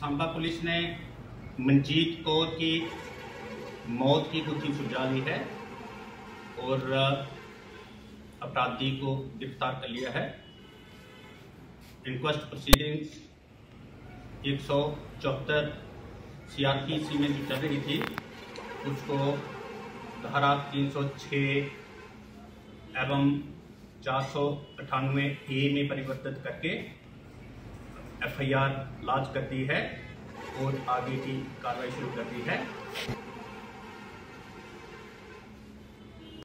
Samba police ने मनजीत कौर की मौत की गुत्थी सुलझा ली है और अपराधी को गिरफ्तार कर लिया है। इंक्वेस्ट प्रोसीडिंग्स 174 CRPC में जो चल रही थी उसको धारा 306 एवं 498A में परिवर्तित करके FIR लॉन्च कर दी है और आगे की कार्रवाई शुरू कर दी है।